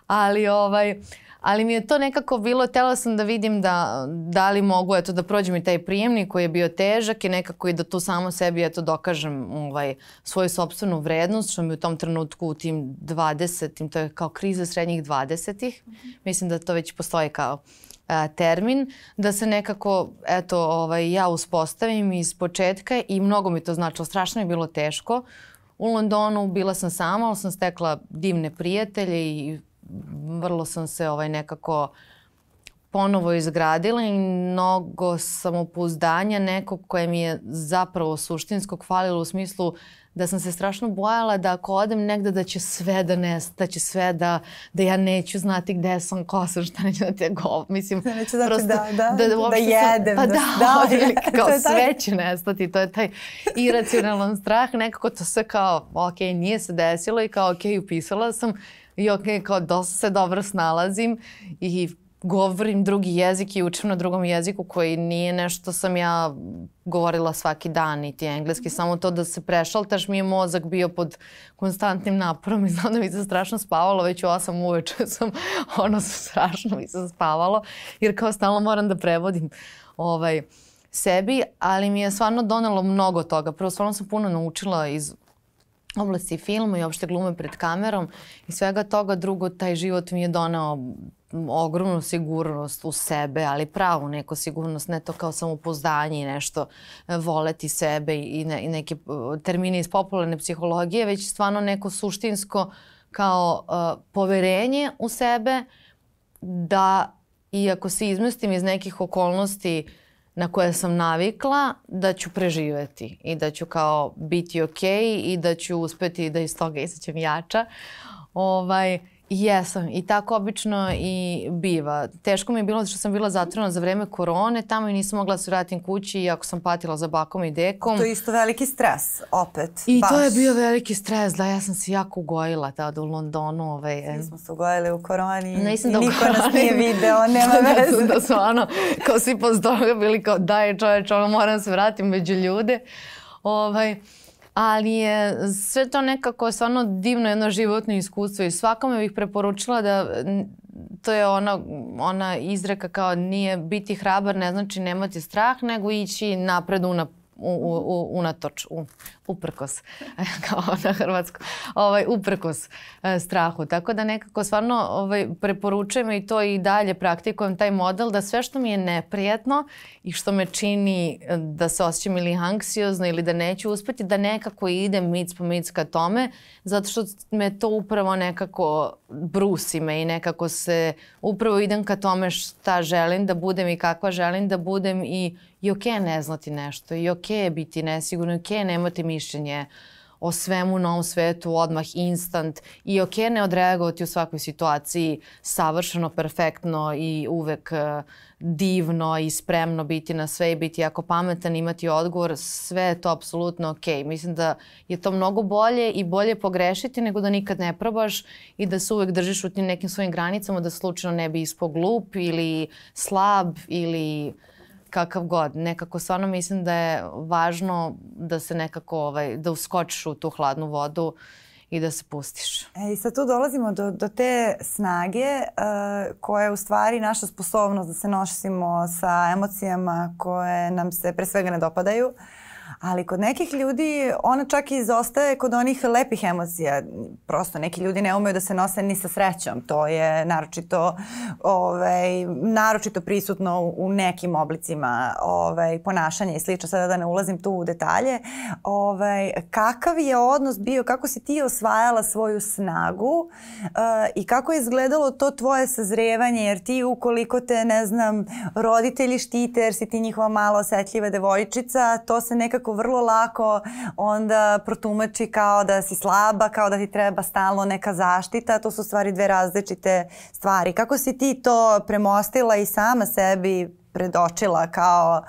S2: ali mi je to nekako bilo, htjela sam da vidim da li mogu da prođem i taj prijemnik koji je bio težak i nekako i da tu samo sebi dokažem svoju sopstvenu vrednost, što mi u tom trenutku u tim 20-im, to je kao kriza srednjih 20-ih, mislim da to već postoji kao termin, da se nekako ja uspostavim iz početka i mnogo mi to značilo, strašno je bilo teško. U Londonu bila sam sama, ali sam stekla divne prijatelje i vrlo sam se nekako ponovo izgradila i mnogo samopouzdanja nekog koje mi je zapravo suštinskog falilo u smislu da sam se strašno bojala da ako odem negde da će sve da nesta, da će sve da ja neću znati gde sam, ko sam, šta neću da te mislim,
S1: da neću znati da jedem.
S2: Pa kao sve će nestati, to je taj iracionalan strah, nekako to sve kao, ok, nije se desilo i kao, ok, upisala sam i ok, kao dosta se dobro snalazim i govorim drugi jezik i učim na drugom jeziku koji nije nešto sam ja govorila svaki dan, niti engleski, samo to da se prešaltaš, mi je mozak bio pod konstantnim naporom i znam da mi se strašno spavalo, već u 8 uveče sam, strašno mi se spavalo, jer kao stalno moram da prevodim sebi, ali mi je stvarno donelo mnogo toga. Prvo, stvarno sam puno naučila iz oblasti filma i opšte glume pred kamerom i svega toga. Drugo, taj život mi je doneo ogromnu sigurnost u sebe, ali pravu neku sigurnost, ne to kao samopouzdanje i nešto voleti sebe i neke termine iz popularne psihologije, već stvarno neko suštinsko kao poverenje u sebe da iako se izmestim iz nekih okolnosti na koje sam navikla da ću preživeti i da ću kao biti okej i da ću uspeti da iz toga izađem jača. Jesam i tako obično i biva. Teško mi je bilo što sam bila zatvorena za vreme korone tamo i nisam mogla da se vratim kući iako sam patila za bakom i dekom.
S1: To je isto veliki stres, opet.
S2: I to je bio veliki stres, da, ja sam se jako ugojila tada u Londonu.
S1: Mi smo se ugojili u koroni i
S2: niko
S1: nas nije video, nema veze.
S2: Da su kao svi posle toga bili kao daj čoveče, moram se vratim među ljude. Ali je sve to nekako stvarno divno jedno životno iskustvo i svakome bih preporučila da to je ona izreka kao nije biti hrabar ne znači nemati strah nego ići napred unatoč, uprkos, kao na hrvatskom, uprkos strahu. Tako da nekako stvarno preporučujem i to i dalje praktikujem taj model da sve što mi je neprijatno i što me čini da se osjećam ili anksiozno ili da neću uspjeti, da nekako idem mic po mic ka tome, zato što me to upravo nekako brusi me i nekako se upravo idem ka tome šta želim da budem i kakva želim da budem i okej je ne znati nešto i okej je biti nesigurno, okej je nemati mišljenje o svemu na ovom svetu odmah instant i okej je ne odreagovati u svakoj situaciji savršeno, perfektno i uvek divno i spremno biti na sve i biti jako pametan, imati odgovor, sve je to apsolutno okej. Mislim da je to mnogo bolje i bolje pogrešiti nego da nikad ne probaš i da se uvek držiš u tim nekim svojim granicama da slučajno ne bi ispao glup ili slab ili kakav god. Nekako stvarno mislim da je važno da se nekako da uskočiš u tu hladnu vodu i da se pustiš.
S1: I sad tu dolazimo do te snage koja je u stvari naša sposobnost da se nosimo sa emocijama koje nam se pre svega ne dopadaju. Ali kod nekih ljudi ona čak i izostaje kod onih lepih emocija. Prosto neki ljudi ne umeju da se nose ni sa srećom. To je naročito prisutno u nekim oblicima ponašanja i slično. Sada da ne ulazim tu u detalje. Kakav je odnos bio, kako si ti osvajala svoju snagu i kako je izgledalo to tvoje sazrevanje? Jer ti ukoliko te, ne znam, roditelji štite jer si ti njihova malo osetljiva devojčica, to se nekako vrlo lako onda protumači kao da si slaba, kao da ti treba stalno neka zaštita. To su stvari dve različite stvari. Kako si ti to premostila i sama sebi predočila kao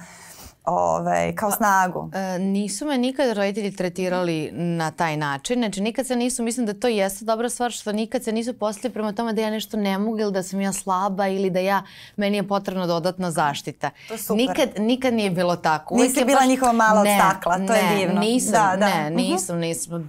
S1: snagu?
S2: Nisu me nikad roditelji tretirali na taj način. Znači nikad se nisu, mislim da to jeste dobra stvar što nikad se nisu postavili prema tome da ja nešto ne mogu ili da sam ja slaba ili da meni je potrebna dodatna zaštita.
S1: To je super.
S2: Nikad nije bilo tako.
S1: Nisi bila njihova mala od stakla, to je divno.
S2: Nisam.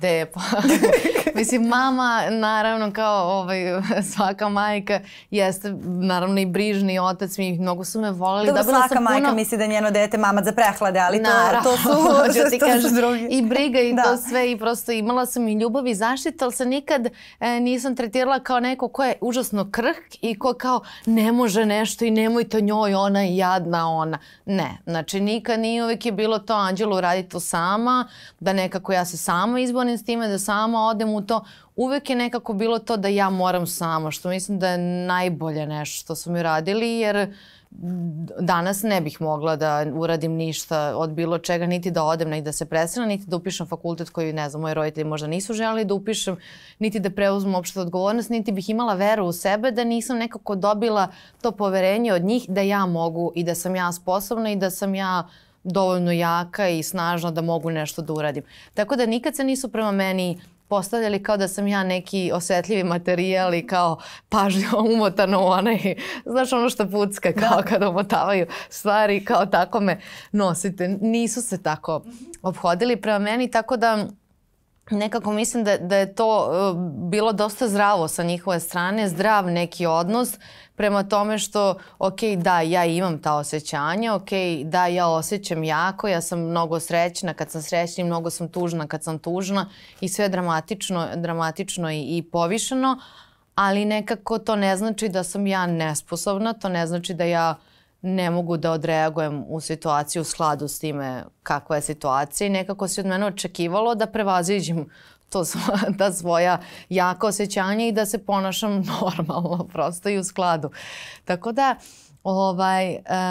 S2: Mislim, mama, naravno kao svaka majka jeste naravno i brižni otac, mnogo su me voleli.
S1: Dobro, svaka majka misli da njeno dete mamac za prehlade, ali to su drugi.
S2: I briga i to sve i prosto imala sam i ljubav i zaštitu, ali se nikad nisam tretirala kao neko ko je užasno krhk i ko kao ne može nešto i nemojte njoj, ona je jadna, ona. Ne, znači nikad nije, uvijek je bilo to Anđelo uradi to sama, da nekako ja se sama izborim s time, da sama odem u to. Uvijek je nekako bilo to da ja moram sama, što mislim da je najbolje nešto što su mi radili, jer danas ne bih mogla da uradim ništa od bilo čega, niti da odem, niti da se preselim, niti da upišem fakultet koji, ne znam, moji roditelji možda nisu želeli da upišem, niti da preuzmem uopšte odgovornost, niti bih imala veru u sebe da nisam nekako dobila to poverenje od njih da ja mogu i da sam ja sposobna i da sam ja dovoljno jaka i snažna da mogu nešto da uradim. Tako da nikad se nisu prema meni postavljali kao da sam ja neki osetljivi materijal i kao pažljivo umotano u onaj, znaš ono što pucka kao kada umotavaju stvari, kao tako me nosite. Nisu se tako ophodili prema meni, tako da nekako mislim da je to bilo dosta zdravo sa njihove strane, zdrav neki odnos prema tome što, ok, da, ja imam ta osjećanja, ok, da, ja osjećam jako, ja sam mnogo srećna kad sam srećna i mnogo sam tužna kad sam tužna i sve dramatično i povišeno, ali nekako to ne znači da sam ja nesposobna, to ne znači da ja ne mogu da odreagujem u situaciju u skladu s time kakva je situacija i nekako se od mene očekivalo da prevaziđem ta svoja jaka osjećanja i da se ponašam normalno prosto i u skladu. Tako da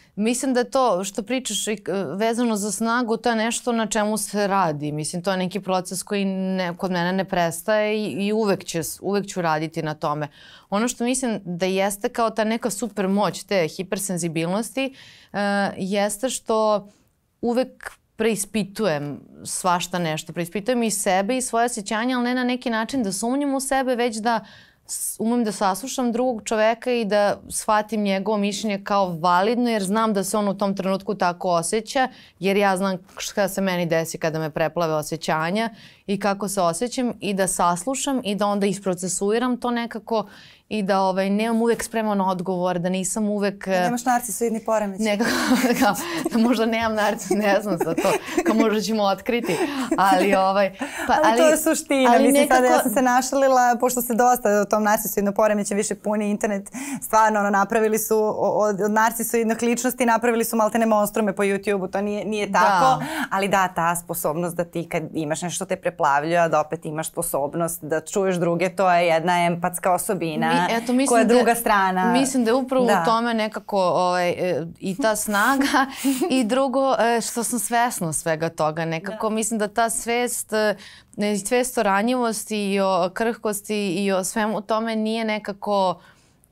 S2: mislim da to što pričaš vezano za snagu, to je nešto na čemu se radi. Mislim, to je neki proces koji kod mene ne prestaje i uvek ću raditi na tome. Ono što mislim da jeste kao ta neka super moć te hipersenzibilnosti jeste što uvek preispitujem svašta nešto. Preispitujem i sebe i svoje osjećanja, ali ne na neki način da sumnjam u sebe, već da umem da saslušam drugog čoveka i da shvatim njegovo mišljenje kao validno, jer znam da se on u tom trenutku tako osjeća, jer ja znam šta se meni desi kada me preplave osjećanja i kako se osjećam, i da saslušam i da onda isprocesuiram to nekako i da nemam uvek spreman odgovor, da nisam uvek...
S1: Nemaš narcisoidni poremećaj.
S2: Nekako, da možda nemam narcisoidni, ne znam za to, kao možda ćemo otkriti. Ali
S1: to je suština. Mislim, nekako... sada ja sam se našalila, pošto se dosta o tom narcisoidnom poremećaju više puni internet, stvarno napravili su od narcisoidnih ličnosti, napravili su maltene monstrume po YouTube-u, to nije tako, ali da, ta sposobnost da ti kad imaš nešto te preplavljuje, da opet imaš sposobnost da čuješ druge, to je jedna empatska osobina. Koja je druga strana.
S2: Mislim da je upravo u tome nekako i ta snaga i drugo što sam svesna svega toga. Nekako mislim da ta svest o ranjivosti i o krhkosti i o svemu tome nije nekako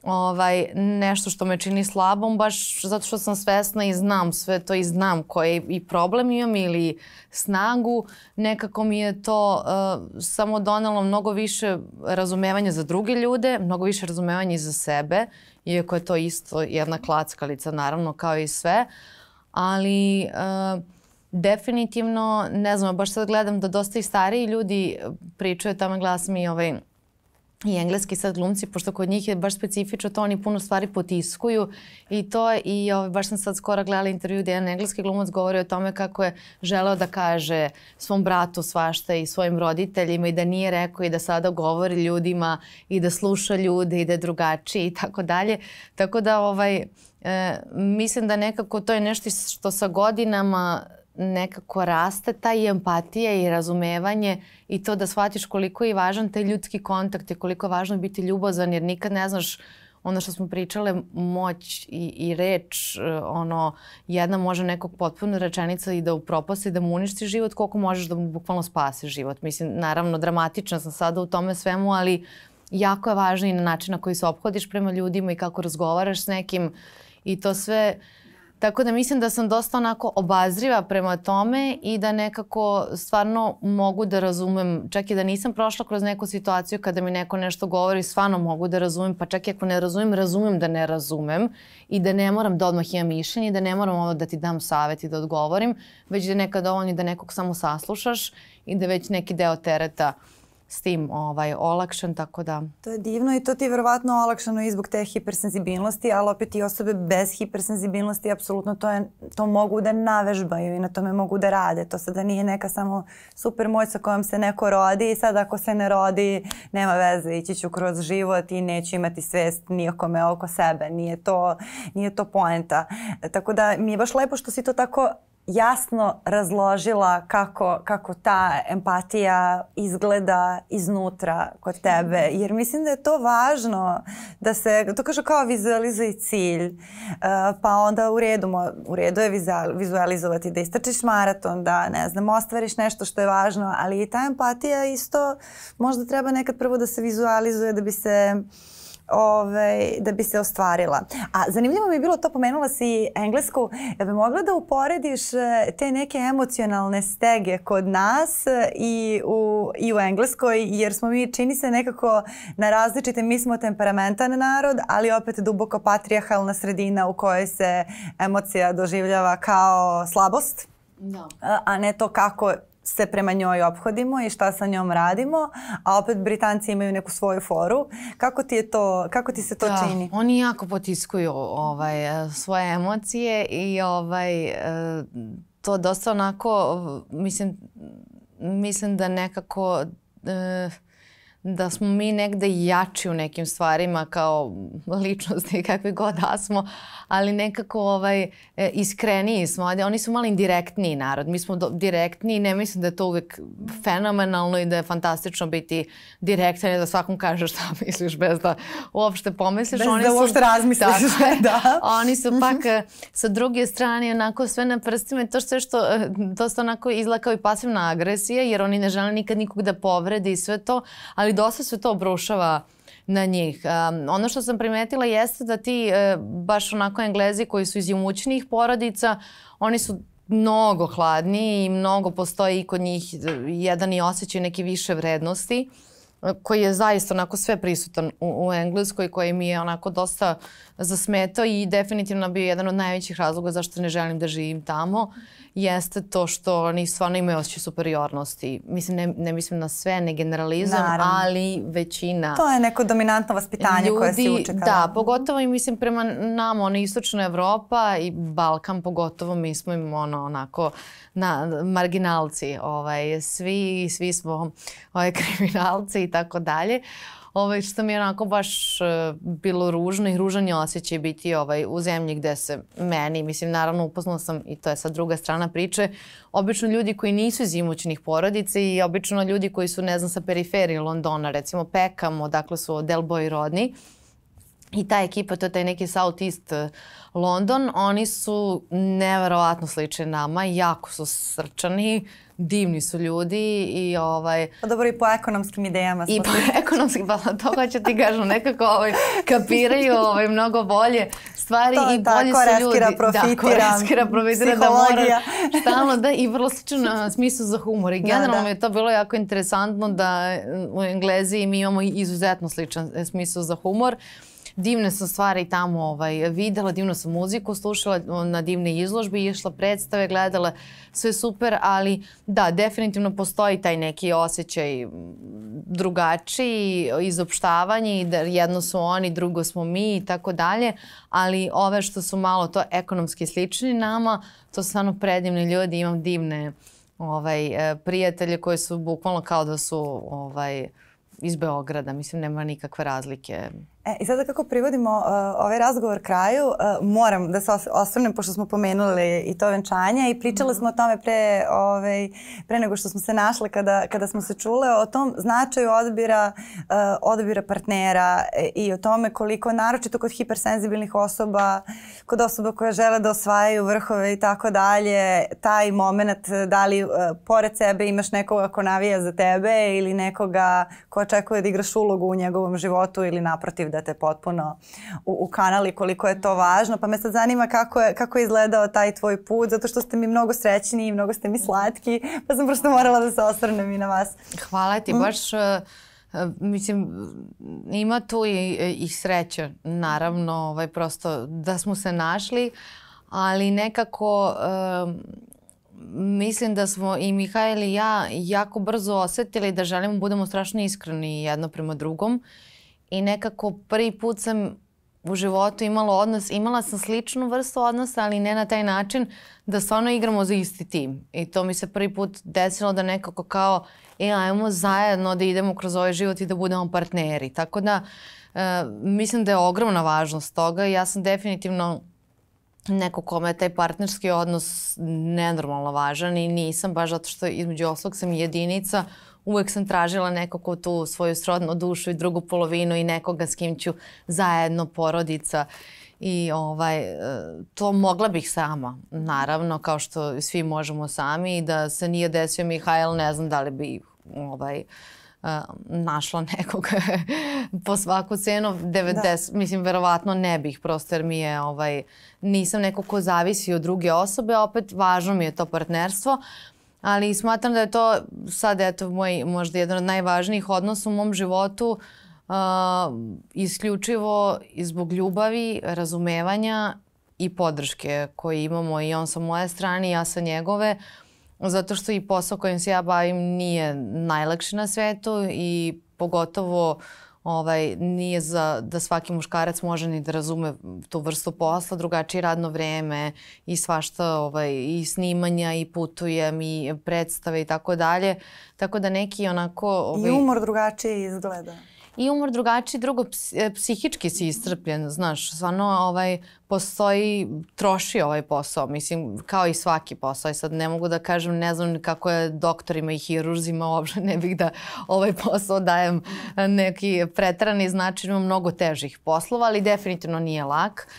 S2: nešto što me čini slabom, baš zato što sam svesna i znam sve to i znam koji i problem imam ili snagu. Nekako mi je to samo donelo mnogo više razumevanja za druge ljude, mnogo više razumevanja i za sebe, iako je to isto jedna klackalica, naravno, kao i sve. Ali definitivno, ne znam, baš sad gledam da dosta i stariji ljudi pričaju, tamo gledam i engleski sad glumci, pošto kod njih je baš specifično to, oni puno stvari potiskuju i to je, i baš sam sad skoro gledala intervju gdje jedan engleski glumac govori o tome kako je želeo da kaže svom bratu svašta i svojim roditeljima i da nije rekao i da sada govori ljudima i da sluša ljude i da je drugačiji i tako dalje. Tako da mislim da nekako to je nešto što sa godinama nekako raste, ta i empatija i razumevanje i to da shvatiš koliko je važan taj ljudski kontakt i koliko je važno biti ljubazan, jer nikad ne znaš ono što smo pričale, moć i reč, jedna može nekog potpuno rečenica i da upropasti, da mu uništi život, koliko možeš da mu bukvalno spasi život. Mislim, naravno, dramatična sam sada u tome svemu, ali jako je važno i na način na koji se ophodiš prema ljudima i kako razgovaraš s nekim i to sve. Tako da mislim da sam dosta onako obazriva prema tome i da nekako stvarno mogu da razumem, čak i da nisam prošla kroz neku situaciju kada mi neko nešto govori, stvarno mogu da razumem, pa čak i ako ne razumem, razumem da ne razumem i da ne moram da odmah imam mišljenje, da ne moram da ti dam savjet i da odgovorim, već da je nekad dovoljno da nekog samo saslušaš i da već neki deo tereta s tim olakšan, tako da...
S1: To je divno i to ti je verovatno olakšano i zbog te hipersenzibilnosti, ali opet i osobe bez hipersenzibilnosti apsolutno to mogu da navežbaju i na tome mogu da rade. To sada nije neka samo super moć sa kojom se neko rodi i sad ako se ne rodi, nema veze, ići ću kroz život i neću imati svest nijekome oko sebe. Nije to poenta. Tako da mi je baš lepo što si to tako jasno razložila kako ta empatija izgleda iznutra kod tebe. Jer mislim da je to važno da se, to kaže kao vizualizuje cilj. Pa onda u redu je vizualizovati da istrčiš maraton, da ne znam, ostvariš nešto što je važno, ali i ta empatija isto možda treba nekad prvo da se vizualizuje da bi se ostvarila. A zanimljivo mi je bilo to, pomenula si englesku, da bi mogla da uporediš te neke emocionalne stege kod nas i u engleskoj, jer smo mi, čini se, nekako na različite, mi smo temperamentan narod, ali opet duboko patrijarhalna sredina u kojoj se emocija doživljava kao slabost, a ne to kako se prema njoj ophodimo i šta sa njom radimo, a opet Britanci imaju neku svoju foru. Kako ti se to čini?
S2: Oni jako potiskuju svoje emocije i to dosta onako, mislim da nekako da smo mi negde jači u nekim stvarima kao ličnosti kakvi god da smo, ali nekako iskreniji smo. Oni su malo indirektniji narod. Mi smo direktni, ne mislim da je to uvek fenomenalno i da je fantastično biti direktan i da svakom kažeš šta misliš bez da uopšte pomisliš.
S1: Bez da uopšte razmisliš. Da.
S2: Oni su pak sa druge strane onako sve na prstima i to što dosta onako izgleda kao i pasivna agresija, jer oni ne žele nikad nikog da povredi i sve to, ali dosta se to obrušava na njih. Ono što sam primetila jeste da ti baš onako Englezi koji su iz imućnijih porodica, oni su mnogo hladniji i mnogo postoji i kod njih jedan i osjećaj neke više vrednosti koji je zaista onako sve prisutan u Engleskoj, koji mi je onako dosta zasmetao i definitivno bio jedan od najvećih razloga zašto ne želim da živim tamo, jeste to što oni stvarno imaju osjećaj superiornosti. Mislim, ne mislim na sve, ne generalizam, ali većina.
S1: To je neko dominantno vaspitanje koje si učekala.
S2: Da, pogotovo i mislim prema nama, istočna Evropa i Balkan pogotovo, mi smo im onako marginalci. Svi smo kriminalci i tako dalje. Što mi je onako baš bilo ružno i ružan je osjećaj biti u zemlji gde se meni, mislim naravno upoznala sam, i to je sad druga strana priče, obično ljudi koji nisu iz imućnih porodica i obično ljudi koji su, ne znam, sa periferije Londona, recimo Peckham, odakle su Del Boy rodni. I ta ekipa, to je taj neki South East London, oni su neverovatno slični nama, jako su srčani, divni su ljudi i
S1: Pa dobro, i po ekonomskim idejama smo.
S2: I po ekonomskim, pa to hoće ti kažem, nekako kapiraju mnogo bolje stvari i bolji su ljudi.
S1: Koreskira, profitira,
S2: da mora stalno da i vrlo sličan smislu za humor. I generalno mi je to bilo jako interesantno da u Engleziji mi imamo izuzetno sličan smislu za humor. Divne sam stvari tamo videla, divno sam muziku slušala, na divne izložbe išla, predstave gledala, sve super, ali da, definitivno postoji taj neki osjećaj drugačiji, izopštavanje, da jedno su oni, drugo smo mi i tako dalje, ali ove što su malo to ekonomski slični nama, to su stvarno predivni ljudi, imam divne prijatelje koji su bukvalno kao da su iz Beograda, mislim nema nikakve razlike.
S1: I sada kako privodimo ovaj razgovor kraju, moram da se osvrnem, pošto smo pomenuli i to venčanje i pričali smo o tome pre nego što smo se našle kada smo se čule, o tom značaju odabira partnera i o tome koliko, naročito kod hipersenzibilnih osoba, kod osoba koje žele da osvajaju vrhove i tako dalje, taj moment da li pored sebe imaš nekoga ko navija za tebe ili nekoga ko očekuje da igraš ulogu u njegovom životu ili naprotiv da te potpuno ukanali, koliko je to važno. Pa me sad zanima kako je izgledao taj tvoj put, zato što ste mi mnogo srećni i mnogo ste mi slatki, pa sam prosto morala da se osvrnem i na vas.
S2: Hvala ti, baš mislim, ima tu i sreće, naravno, prosto da smo se našli, ali nekako mislim da smo i Mihajl i ja jako brzo osetili da želimo da budemo strašno iskreni jedno prema drugom. I nekako prvi put sam u životu imala odnos, imala sam sličnu vrstu odnosa, ali ne na taj način da stvarno igramo za isti tim. I to mi se prvi put desilo da nekako kao, ajmo zajedno da idemo kroz ovaj život i da budemo partneri. Tako da mislim da je ogromna važnost toga. Ja sam definitivno neko kome je taj partnerski odnos nenormalno važan i nisam baš zato što između oslog sam jedinica. Uvek sam tražila nekako tu svoju srodnu dušu i drugu polovinu i nekoga s kim ću zajedno, porodica. I to mogla bih sama, naravno, kao što svi možemo sami. I da se nije desio Mihajl, ne znam da li bi našla nekog po svaku cenu. 90, mislim, verovatno ne bih, prosto jer mi je, nisam neko ko zavisi od druge osobe, opet važno mi je to partnerstvo. Ali smatram da je to sad moj možda jedan od najvažnijih odnosa u mom životu, isključivo i zbog ljubavi, razumevanja i podrške koje imamo i on sa moje strane i ja sa njegove, zato što i posao kojim se ja bavim nije najlakši na svetu i pogotovo nije da svaki muškarac može ni da razume tu vrstu posla, drugačije radno vreme i svašta, i snimanja i putujem i predstave i tako dalje. Tako da neki onako...
S1: I umor drugačije izgleda.
S2: I umor drugačiji, drugo, psihički si iscrpljen, znaš, stvarno troši ovaj posao, mislim, kao i svaki posao. I sad ne mogu da kažem, ne znam kako je doktorima i hirurzima, uopšte ne bih da ovaj posao dajem neki preterani značaj, ima mnogo težih poslova, ali definitivno nije lak.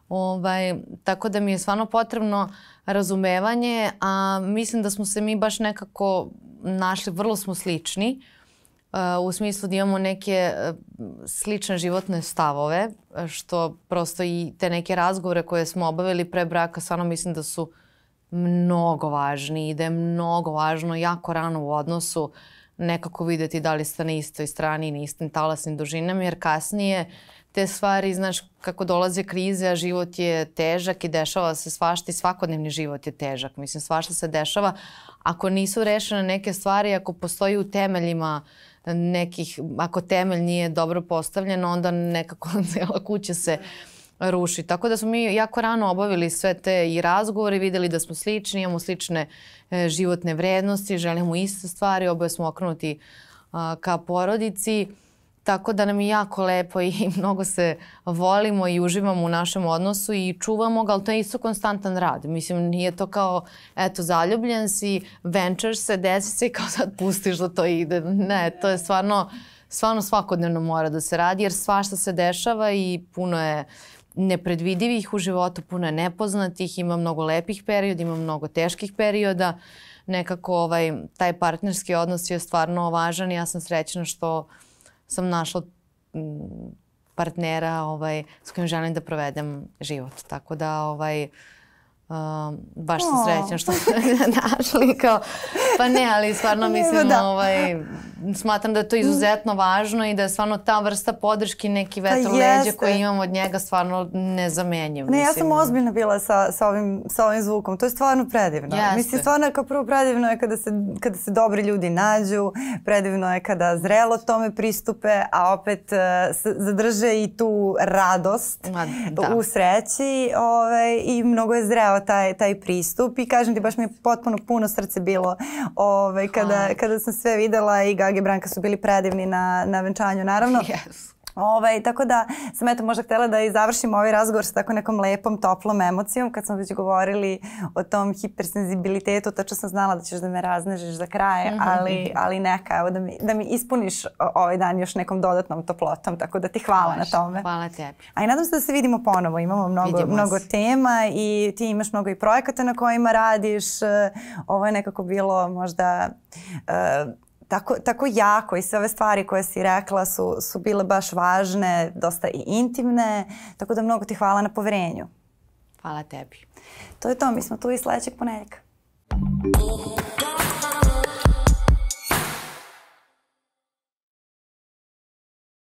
S2: Tako da mi je stvarno potrebno razumevanje, a mislim da smo se mi baš nekako našli, vrlo smo slični, u smislu da imamo neke slične životne stavove, što prosto i te neke razgovore koje smo obavili pre braka, stvarno mislim da su mnogo važni i da je mnogo važno jako rano u odnosu nekako videti da li ste na istoj strani i na istim talasnim dužinama, jer kasnije te stvari, znaš, kako dolaze krize, a život je težak i dešava se svašta i svakodnevni život je težak. Mislim, svašta se dešava. Ako nisu rešene neke stvari, ako postoji u temeljima nekih, ako temelj nije dobro postavljen, onda nekako cijela kuća se ruši. Tako da smo mi jako rano obavili sve te i razgovore, videli da smo slični, imamo slične životne vrednosti, želimo iste stvari, oboje smo okrenuti ka porodici. Tako da nam je jako lepo i mnogo se volimo i uživamo u našem odnosu i čuvamo ga, ali to je isto konstantan rad. Mislim, nije to kao, eto, zaljubljen si, venčaš se, desi se i kao sad pustiš da to ide. Ne, to je stvarno svakodnevno mora da se radi, jer svašta se dešava i puno je nepredvidivih u životu, puno je nepoznatih, ima mnogo lepih perioda, ima mnogo teških perioda. Nekako taj partnerski odnos je stvarno važan i ja sam srećna što sam našla partnera s kojim želim da provedem život. Tako da baš sam srećna što smo našli. Pa ne, ali stvarno mislim, smatram da je to izuzetno važno i da je stvarno ta vrsta podrške, neki vetar u leđa koji imam od njega stvarno nezamenjiv.
S1: Ne, ja sam ozbiljna bila sa ovim zvukom. To je stvarno predivno. Mislim, stvarno kao prvo predivno je kada se dobri ljudi nađu, predivno je kada zrelo tome pristupe, a opet zadrže i tu radost u sreći i mnogo je zreo taj pristup i kažem ti, baš mi je potpuno puno srce bilo kada sam sve videla i Gagi i Branka su bili predivni na venčanju, naravno. Tako da sam možda htjela da i završim ovaj razgovor sa tako nekom lepom, toplom emocijom. Kad smo već govorili o tom hipersenzibilitetu, tačno sam znala da ćeš da me raznežeš za kraj, ali neka, evo da mi ispuniš ovaj dan još nekom dodatnom toplotom, tako da ti hvala na tome.
S2: Hvala tebi.
S1: A i nadam se da se vidimo ponovo, imamo mnogo tema i ti imaš mnogo i projekata na kojima radiš. Ovo je nekako bilo možda... Tako jako i sve ove stvari koje si rekla su bile baš važne, dosta i intimne, tako da mnogo ti hvala na poverenju.
S2: Hvala tebi.
S1: To je to, mi smo tu i sljedećeg ponedjeljka.